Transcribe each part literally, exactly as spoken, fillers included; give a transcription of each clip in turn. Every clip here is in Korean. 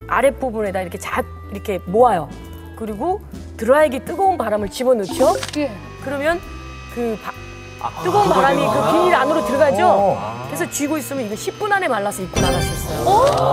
아랫부분에다 이렇게 자 이렇게 모아요. 그리고 드라이기 뜨거운 바람을 집어넣죠. 예. 그러면 그 바, 뜨거운 아, 바람이 그 비닐 안으로 들어가죠. 어. 그래서 쥐고 있으면 이거 십 분 안에 말라서 입고 나갈 수 있어요.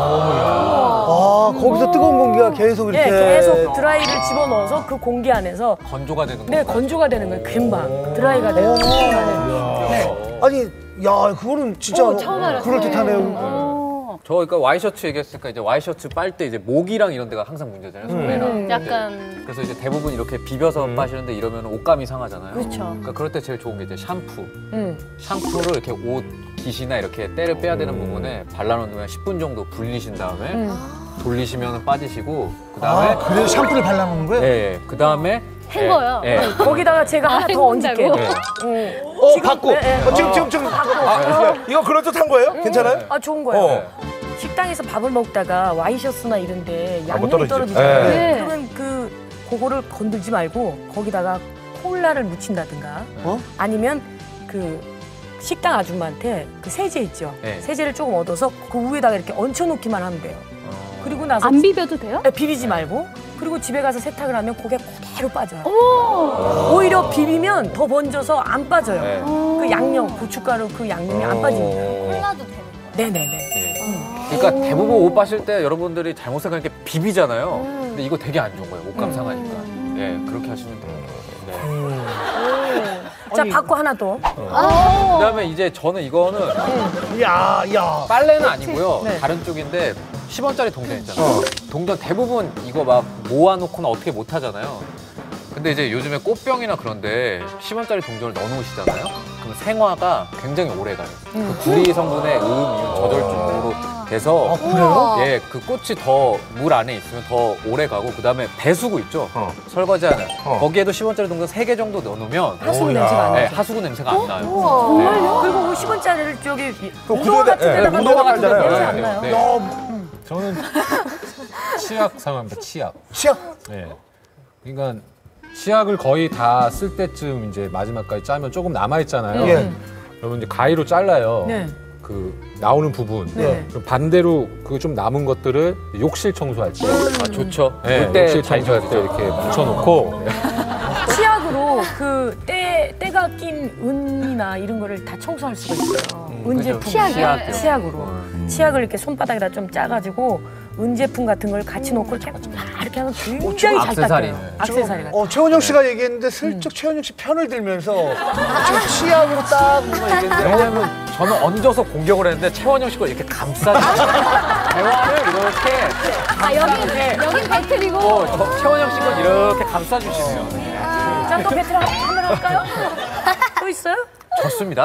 아, 거기서 뜨거운 공기가 계속 이렇게. 네, 계속 드라이를 집어넣어서 그 공기 안에서 건조가 되는 거예요. 네, 건조가 되는 거예요. 금방 드라이가 돼요. 네. 아니, 야, 그거는 진짜 오, 처음 알았어요. 그럴듯하네요. 어. 저 그러니까 와이셔츠 얘기했으니까 이제 와이셔츠 빨 때 이제 목이랑 이런 데가 항상 문제잖아요. 소매랑. 음, 약간. 그래서 이제 대부분 이렇게 비벼서 음. 빠시는데 이러면 옷감이 상하잖아요. 그렇죠. 그러니까 그럴 때 제일 좋은 게 이제 샴푸. 음. 샴푸를 이렇게 옷 깃이나 이렇게 때를 빼야 되는 부분에 발라놓으면 십 분 정도 불리신 다음에 음. 돌리시면 빠지시고 그 다음에 아, 그래서 샴푸를 발라놓는 거예요? 예, 예. 그 다음에 헹궈요. 예, 예. 거기다가 제가 하나 더 얹을게요. 예. 음. 어, 받고. 네, 네. 어, 지금, 지금, 지금. 아, 이거 그럴듯한 거예요? 괜찮아요? 아, 좋은 거예요. 어. 식당에서 밥을 먹다가 와이셔츠나 이런데 아, 뭐 양념이 떨어지죠. 떨어지잖아요. 네. 그러면 그 그거를 건들지 말고 거기다가 콜라를 묻힌다든가 어? 아니면 그 식당 아줌마한테 그 세제 있죠. 네. 세제를 조금 얻어서 그 위에다가 이렇게 얹혀놓기만 하면 돼요. 그리고 나서 안 비벼도 돼요? 네, 비비지 말고 그리고 집에 가서 세탁을 하면 그게 그대로 빠져요. 오히려 비비면 더 번져서 안 빠져요. 네. 그 양념, 고춧가루 그 양념이 안 빠집니다. 콜라도 되는 거예요? 네네네. 예. 그러니까 대부분 옷 빠실 때 여러분들이 잘못 생각하는 게 비비잖아요. 근데 이거 되게 안 좋은 거예요. 옷감 상하니까. 예, 그렇게 하시면 돼요. 네. 자, 받고 하나 더. 그다음에 이제 저는 이거는 야, 야. 빨래는 아니고요. 네. 다른 쪽인데 십 원짜리 동전 있잖아요. 동전 대부분 이거 막 모아놓거나 어떻게 못 하잖아요. 근데 이제 요즘에 꽃병이나 그런데 십 원짜리 동전을 넣어놓으시잖아요. 그럼 생화가 굉장히 오래 가요. 그 구리 성분의 음, 이온 저절증으로 돼서 아, 그래요? 예, 그 꽃이 더 물 안에 있으면 더 오래 가고 그다음에 배수구 있죠. 어. 설거지하는 어. 거기에도 십 원짜리 동전 세 개 정도 넣어놓으면 하수구 오, 야. 냄새가 안 예, 나죠. 하수구 냄새가 안 나요. 정말요? 그리고 그 십 원짜리를 저기 그 무도화 구두에다- 같은 예, 데다가 무도화 넣어도 같은 데다가 냄새 안 네, 나요. 네. 야, 저는 치약 사용합니다. 치약. 치약. 네. 그러니까 치약을 거의 다 쓸 때쯤 이제 마지막까지 짜면 조금 남아 있잖아요. 예. 여러분 이제 가위로 잘라요. 네. 그 나오는 부분. 네. 그럼 반대로 그 좀 남은 것들을 욕실 청소할 때, 아, 좋죠. 네, 그때 욕실 잘 청소할 때 이렇게 묻혀놓고 치약으로 그 때, 때가 낀 은이나 이런 거를 다 청소할 수가 있어요. 은 그죠. 제품. 치약이요. 치약으로. 치약을 이렇게 손바닥에다 좀 짜가지고 은 제품 같은 걸 같이 놓고 이렇게 막 이렇게 하면 굉장히 잘 액세서리. 닦여요. 액세서리 같은 어, 최원영 씨가 얘기했는데 슬쩍 최원영 씨 편을 들면서 지금 치약으로 딱 뭔가 얘기했는데. 왜냐면 저는 얹어서 공격을 했는데 최원영 씨가 이렇게 감싸주세요. 대화를 이렇게 아, 여긴, 여긴 배틀이고. 어, 저 최원영 씨가 이렇게 감싸주시네요. 자, 또 배틀 한번 할까요? 또 있어요? 좋습니다.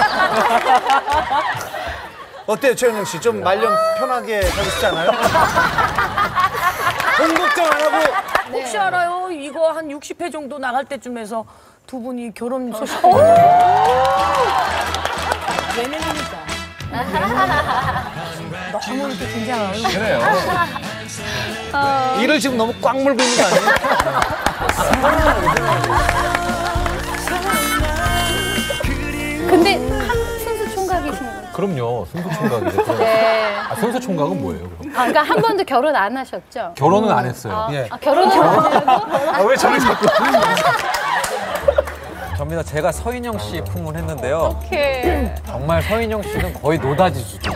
어때요, 최원영 씨? 좀 말년 편하게 가고 싶지 않아요? 돈 걱정 안 하고. 혹시 알아요? 이거 한 육십 회 정도 나갈 때쯤에서 두 분이 결혼 소식. 예능이니까. 너무 이렇게 긴장하고. 그래요. 이를 지금 너무 꽉 물고 있는 거 아니에요? 근데 한 선수 총각이신 거예요? 그럼요. 순수 총각이죠. 네. 아, 순수 총각은 뭐예요? 그럼? 아, 그러니까 한 번도 결혼 안 하셨죠? 결혼은 안 했어요. 아, 예. 아, 결혼은 안 하고? 아, 왜 저를 자꾸 접니다. 제가 서인영 씨 품을 했는데요. 이렇게. 정말 서인영 씨는 거의 노다지 수준.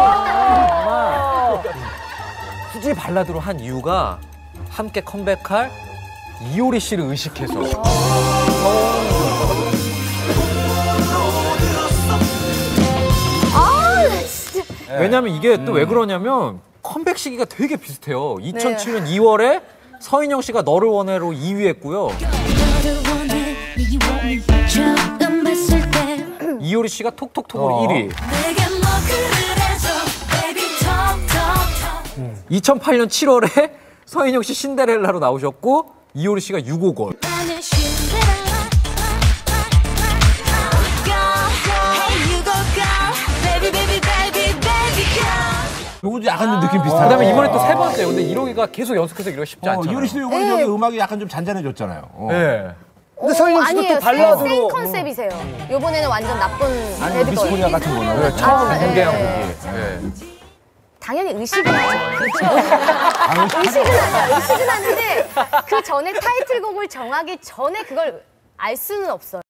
정말 굳이 발라드로 한 이유가 함께 컴백할 이효리 씨를 의식해서. 왜냐면 이게 또 왜 그러냐면 컴백 시기가 되게 비슷해요. 이천칠 년 이월에 서인영 씨가 너를 원해로 이 위 했고요. 이효리 씨가 톡톡톡으로 어. 일 위. 이천팔 년 칠월에 서인영 씨 신데렐라로 나오셨고 이효리 씨가 유고걸. 요것도 약간 느낌 비슷하다. 그다음에 이번에 또 세 번째요. 근데 이러기가 계속 연속해서 이러기가 쉽지 어, 않잖아요. 이효리 씨도 요번에 저기 음악이 약간 좀 잔잔해졌잖아요. 어. 네. 근데 서인영 씨도 또 발라드로. 센 컨셉이세요. 요번에는 완전 나쁜 아니 배드 미스코리아 걸. 같은 거는. 네, 처음 아, 공개한 네. 곡이. 네. 당연히 의식은 하죠. 그렇죠? 의식은 하죠. 의식은 하는데 그 전에 타이틀곡을 정하기 전에 그걸 알 수는 없어요.